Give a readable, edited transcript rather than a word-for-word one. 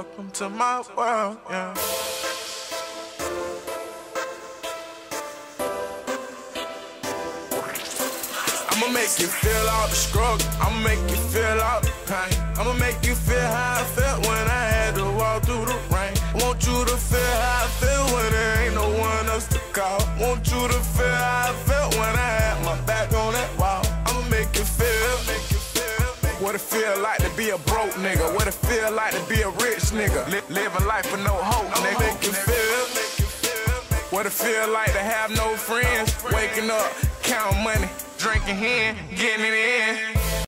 welcome to my world, yeah. I'ma make you feel all the struggle, I'ma make you feel all the pain. I'ma make you feel how I felt when I had to walk through the rain. I want you to feel how I feel when there ain't no one else to call. Want you to feel how I felt when I had my back on that wall. I'ma make you feel what it feel like to be a broke nigga, what it feel like to be a rich nigga, living life with no hope, nigga. I'ma make you feel what it feel like to have no friends, waking up, counting money, drinking hen, getting it in.